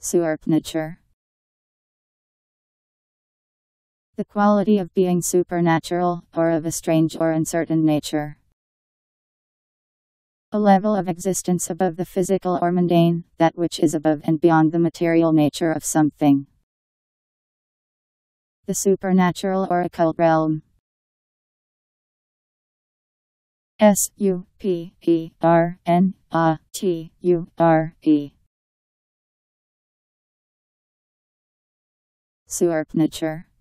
Supernature. The quality of being supernatural, or of a strange or uncertain nature. A level of existence above the physical or mundane, that which is above and beyond the material nature of something. The supernatural or occult realm. Supernature. Supernature.